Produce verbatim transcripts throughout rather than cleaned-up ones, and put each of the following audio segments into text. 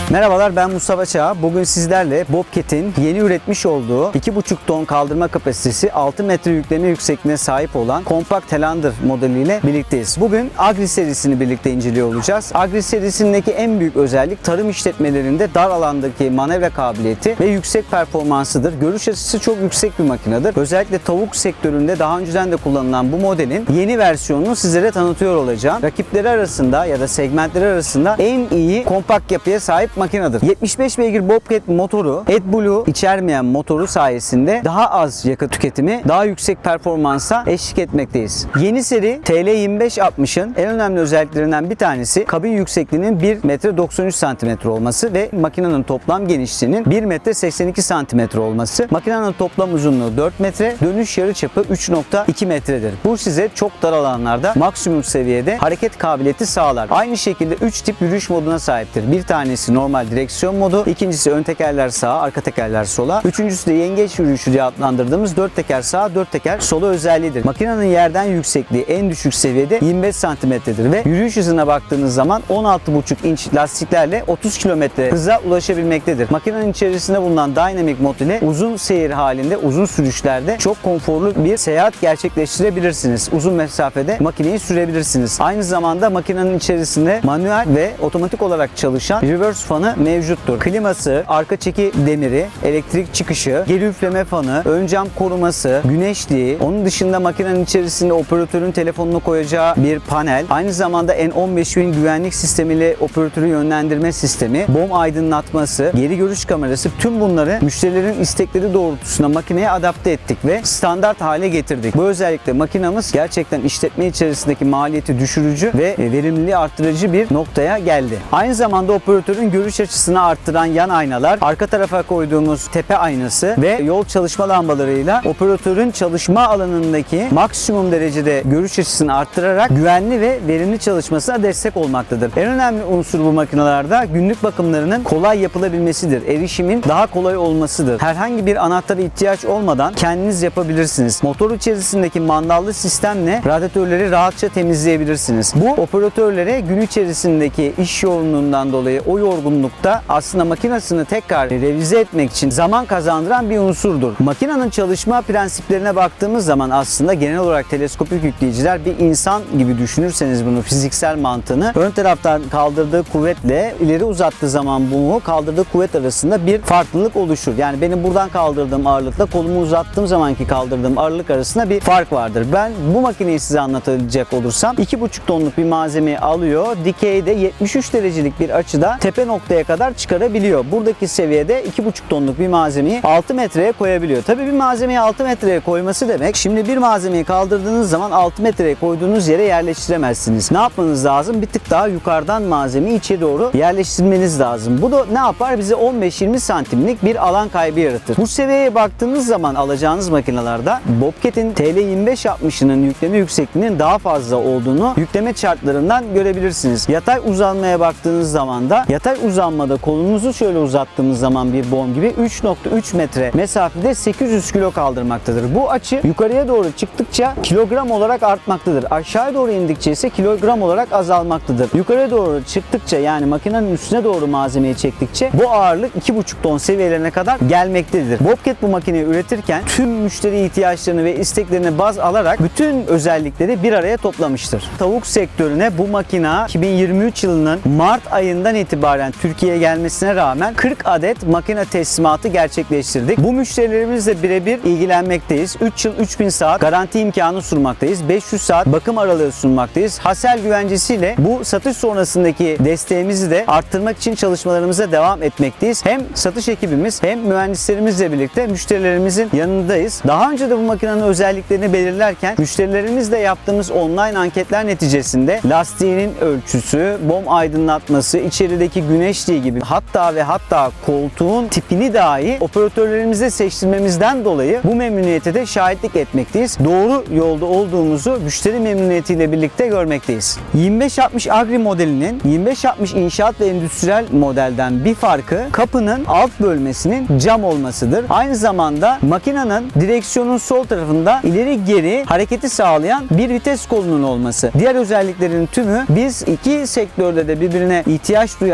Merhabalar, ben Mustafa Çağ. Bugün sizlerle Bobcat'in yeni üretmiş olduğu iki buçuk ton kaldırma kapasitesi, altı metre yükleme yüksekliğine sahip olan Compact Highlander modeliyle birlikteyiz. Bugün Agri serisini birlikte inceliyor olacağız. Agri serisindeki en büyük özellik tarım işletmelerinde dar alandaki manevra kabiliyeti ve yüksek performansıdır. Görüş açısı çok yüksek bir makinedir. Özellikle tavuk sektöründe daha önceden de kullanılan bu modelin yeni versiyonunu sizlere tanıtıyor olacağım. Rakipleri arasında ya da segmentleri arasında en iyi kompakt yapıya sahip makinedir. yetmiş beş beygir Bobcat motoru AdBlue içermeyen motoru sayesinde daha az yakıt tüketimi, daha yüksek performansa eşlik etmekteyiz. Yeni seri T L yirmi beş altmışın en önemli özelliklerinden bir tanesi kabin yüksekliğinin bir metre doksan üç santimetre olması ve makinenin toplam genişliğinin bir metre seksen iki santimetre olması. Makinenin toplam uzunluğu dört metre, dönüş yarıçapı üç nokta iki metredir. Bu size çok dar alanlarda maksimum seviyede hareket kabiliyeti sağlar. Aynı şekilde üç tip yürüyüş moduna sahiptir. Bir tanesi normal direksiyon modu, ikincisi ön tekerler sağa, arka tekerler sola, üçüncüsü de yengeç yürüyüşü diye adlandırdığımız dört teker sağa, dört teker sola özelliğidir. Makinenin yerden yüksekliği en düşük seviyede yirmi beş santimetredir ve yürüyüş hızına baktığınız zaman on altı buçuk inç lastiklerle otuz kilometre hıza ulaşabilmektedir. Makinenin içerisinde bulunan Dynamic mod ile uzun seyir halinde, uzun sürüşlerde çok konforlu bir seyahat gerçekleştirebilirsiniz. Uzun mesafede makineyi sürebilirsiniz. Aynı zamanda makinenin içerisinde manuel ve otomatik olarak çalışan reverse fanı mevcuttur. Kliması, arka çeki demiri, elektrik çıkışı, geri üfleme fanı, ön cam koruması, güneşliği, onun dışında makinenin içerisinde operatörün telefonunu koyacağı bir panel, aynı zamanda N on beş bin güvenlik sistemiyle operatörü yönlendirme sistemi, bom aydınlatması, geri görüş kamerası, tüm bunları müşterilerin istekleri doğrultusunda makineye adapte ettik ve standart hale getirdik. Bu özellikle makinamız gerçekten işletme içerisindeki maliyeti düşürücü ve verimliliği arttırıcı bir noktaya geldi. Aynı zamanda operatörün görüş açısını arttıran yan aynalar, arka tarafa koyduğumuz tepe aynası ve yol çalışma lambalarıyla operatörün çalışma alanındaki maksimum derecede görüş açısını arttırarak güvenli ve verimli çalışmasına destek olmaktadır. En önemli unsur bu makinalarda günlük bakımlarının kolay yapılabilmesidir. Erişimin daha kolay olmasıdır. Herhangi bir anahtara ihtiyaç olmadan kendiniz yapabilirsiniz. Motor içerisindeki mandallı sistemle radyatörleri rahatça temizleyebilirsiniz. Bu operatörlere gün içerisindeki iş yoğunluğundan dolayı o yorgunlukta aslında makinesini tekrar revize etmek için zaman kazandıran bir unsurdur. Makinenin çalışma prensiplerine baktığımız zaman aslında genel olarak teleskopik yükleyiciler bir insan gibi düşünürseniz bunu, fiziksel mantığını, ön taraftan kaldırdığı kuvvetle ileri uzattığı zaman bunu kaldırdığı kuvvet arasında bir farklılık oluşur. Yani benim buradan kaldırdığım ağırlıkla kolumu uzattığım zamanki kaldırdığım ağırlık arasında bir fark vardır. Ben bu makineyi size anlatacak olursam iki buçuk tonluk bir malzemeyi alıyor. Dikeyde yetmiş üç derecelik bir açıda tepe noktaya kadar çıkarabiliyor. Buradaki seviyede iki buçuk tonluk bir malzemeyi altı metreye koyabiliyor. Tabii bir malzemeyi altı metreye koyması demek, şimdi bir malzemeyi kaldırdığınız zaman altı metreye koyduğunuz yere yerleştiremezsiniz. Ne yapmanız lazım? Bir tık daha yukarıdan malzemeyi içe doğru yerleştirmeniz lazım. Bu da ne yapar? Bize on beş yirmi santimlik bir alan kaybı yaratır. Bu seviyeye baktığınız zaman alacağınız makinalarda Bobcat'in T L yirmi beş altmışının yükleme yüksekliğinin daha fazla olduğunu yükleme chartlarından görebilirsiniz. Yatay uzanmaya baktığınız zaman da yatay uzanmada kolumuzu şöyle uzattığımız zaman bir bom gibi üç nokta üç metre mesafede sekiz yüz kilo kaldırmaktadır. Bu açı yukarıya doğru çıktıkça kilogram olarak artmaktadır. Aşağıya doğru indikçe ise kilogram olarak azalmaktadır. Yukarıya doğru çıktıkça, yani makinenin üstüne doğru malzemeyi çektikçe bu ağırlık iki buçuk ton seviyelerine kadar gelmektedir. Bobcat bu makineyi üretirken tüm müşteri ihtiyaçlarını ve isteklerini baz alarak bütün özellikleri bir araya toplamıştır. Tavuk sektörüne bu makina iki bin yirmi üç yılının Mart ayından itibaren Türkiye'ye gelmesine rağmen kırk adet makine teslimatı gerçekleştirdik. Bu müşterilerimizle birebir ilgilenmekteyiz. üç yıl üç bin saat garanti imkanı sunmaktayız. beş yüz saat bakım aralığı sunmaktayız. Hasel güvencesiyle bu satış sonrasındaki desteğimizi de arttırmak için çalışmalarımıza devam etmekteyiz. Hem satış ekibimiz hem mühendislerimizle birlikte müşterilerimizin yanındayız. Daha önce de bu makinenin özelliklerini belirlerken müşterilerimizle yaptığımız online anketler neticesinde lastiğinin ölçüsü, bom aydınlatması, içerideki güneşliği gibi hatta ve hatta koltuğun tipini dahi operatörlerimize seçtirmemizden dolayı bu memnuniyete de şahitlik etmekteyiz. Doğru yolda olduğumuzu müşteri memnuniyetiyle birlikte görmekteyiz. yirmi beş altmış Agri modelinin yirmi beş altmış inşaat ve endüstriyel modelden bir farkı kapının alt bölmesinin cam olmasıdır. Aynı zamanda makinenin direksiyonun sol tarafında ileri geri hareketi sağlayan bir vites kolunun olması. Diğer özelliklerin tümü biz iki sektörde de birbirine ihtiyaç duyan bu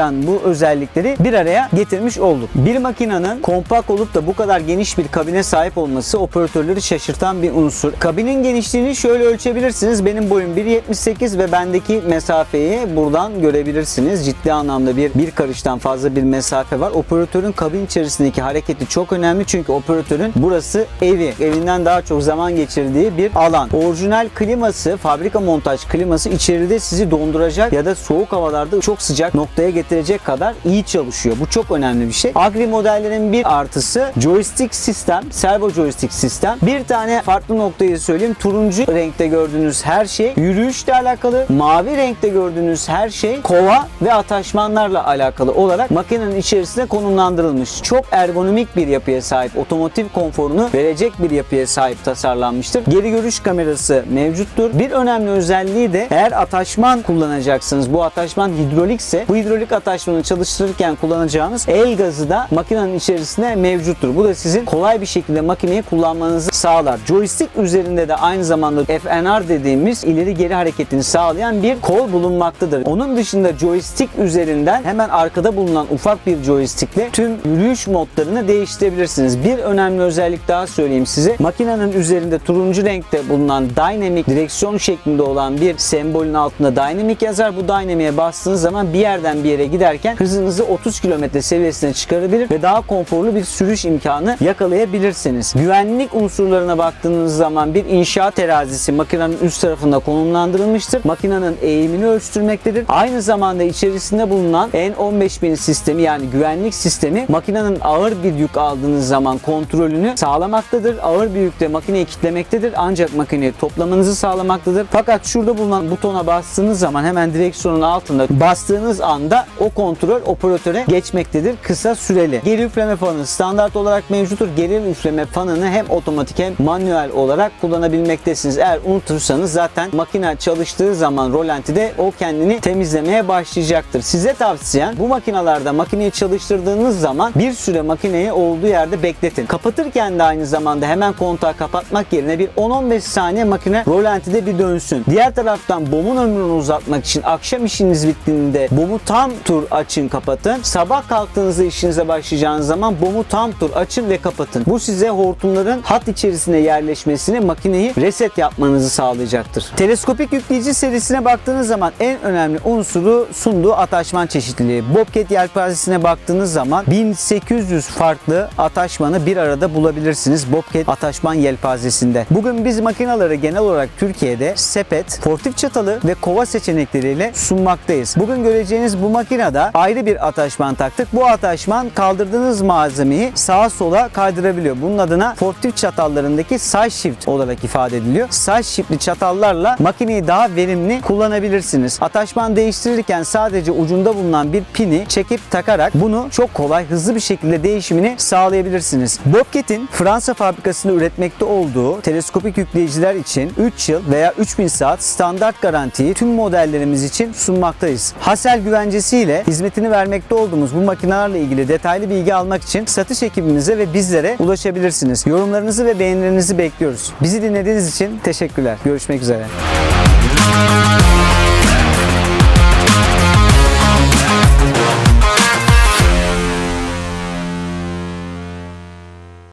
özellikleri bir araya getirmiş olduk. Bir makinenin kompakt olup da bu kadar geniş bir kabine sahip olması operatörleri şaşırtan bir unsur. Kabinin genişliğini şöyle ölçebilirsiniz. Benim boyum bir yetmiş sekiz ve bendeki mesafeyi buradan görebilirsiniz. Ciddi anlamda bir bir karıştan fazla bir mesafe var. Operatörün kabin içerisindeki hareketi çok önemli çünkü operatörün burası evi. Evinden daha çok zaman geçirdiği bir alan. Orijinal kliması, fabrika montaj kliması içeride sizi donduracak ya da soğuk havalarda çok sıcak noktaya getirecek kadar iyi çalışıyor. Bu çok önemli bir şey. Agri modellerin bir artısı joystick sistem, servo joystick sistem. Bir tane farklı noktayı söyleyeyim. Turuncu renkte gördüğünüz her şey yürüyüşle alakalı. Mavi renkte gördüğünüz her şey kova ve ataşmanlarla alakalı olarak makinenin içerisine konumlandırılmış. Çok ergonomik bir yapıya sahip, otomotiv konforunu verecek bir yapıya sahip tasarlanmıştır. Geri görüş kamerası mevcuttur. Bir önemli özelliği de eğer ataşman kullanacaksınız, bu ataşman hidrolikse bu hidrolik ataşmanı çalıştırırken kullanacağınız el gazı da makinenin içerisinde mevcuttur. Bu da sizin kolay bir şekilde makineyi kullanmanızı sağlar. Joystick üzerinde de aynı zamanda F N R dediğimiz ileri geri hareketini sağlayan bir kol bulunmaktadır. Onun dışında joystick üzerinden hemen arkada bulunan ufak bir joystickle tüm yürüyüş modlarını değiştirebilirsiniz. Bir önemli özellik daha söyleyeyim size. Makinenin üzerinde turuncu renkte bulunan Dynamic direksiyon şeklinde olan bir sembolün altında Dynamic yazar. Bu Dynamic'e bastığınız zaman bir yerden bir yere giderken hızınızı otuz kilometre seviyesine çıkarabilir ve daha konforlu bir sürüş imkanı yakalayabilirsiniz. Güvenlik unsurlarına baktığınız zaman bir inşaat terazisi makinenin üst tarafında konumlandırılmıştır. Makinenin eğimini ölçtürmektedir. Aynı zamanda içerisinde bulunan N on beş bin sistemi yani güvenlik sistemi makinenin ağır bir yük aldığınız zaman kontrolünü sağlamaktadır. Ağır bir yükte makineyi kilitlemektedir ancak makineyi toplamanızı sağlamaktadır. Fakat şurada bulunan butona bastığınız zaman hemen direksiyonun altında bastığınız anda o kontrol operatöre geçmektedir kısa süreli. Geri üfleme fanı standart olarak mevcuttur. Geri üfleme fanını hem otomatik hem manuel olarak kullanabilmektesiniz. Eğer unutursanız zaten makine çalıştığı zaman rolantide o kendini temizlemeye başlayacaktır. Size tavsiyem bu makinalarda makineyi çalıştırdığınız zaman bir süre makineyi olduğu yerde bekletin. Kapatırken de aynı zamanda hemen kontağı kapatmak yerine bir on on beş saniye makine rolantide bir dönsün. Diğer taraftan bomun ömrünü uzatmak için akşam işiniz bittiğinde bomu tam tur açın kapatın. Sabah kalktığınızda işinize başlayacağınız zaman bomu tam tur açın ve kapatın. Bu size hortumların hat içerisine yerleşmesini, makineyi reset yapmanızı sağlayacaktır. Teleskopik yükleyici serisine baktığınız zaman en önemli unsuru sunduğu ataşman çeşitliliği. Bobcat yelpazesine baktığınız zaman bin sekiz yüz farklı ataşmanı bir arada bulabilirsiniz Bobcat ataşman yelpazesinde. Bugün biz makinaları genel olarak Türkiye'de sepet, portif çatalı ve kova seçenekleriyle sunmaktayız. Bugün göreceğiniz bu makinede ayrı bir ataşman taktık. Bu ataşman kaldırdığınız malzemeyi sağa sola kaydırabiliyor. Bunun adına portif çatallarındaki side shift olarak ifade ediliyor. Side shiftli çatallarla makineyi daha verimli kullanabilirsiniz. Ataşman değiştirirken sadece ucunda bulunan bir pini çekip takarak bunu çok kolay, hızlı bir şekilde değişimini sağlayabilirsiniz. Bobcat'in Fransa fabrikasında üretmekte olduğu teleskopik yükleyiciler için üç yıl veya üç bin saat standart garantiyi tüm modellerimiz için sunmaktayız. Hasel güvencesiyle hizmetini vermekte olduğumuz bu makinelerle ilgili detaylı bilgi almak için satış ekibimize ve bizlere ulaşabilirsiniz. Yorumlarınızı ve beğenilerinizi bekliyoruz. Bizi dinlediğiniz için teşekkürler. Görüşmek üzere.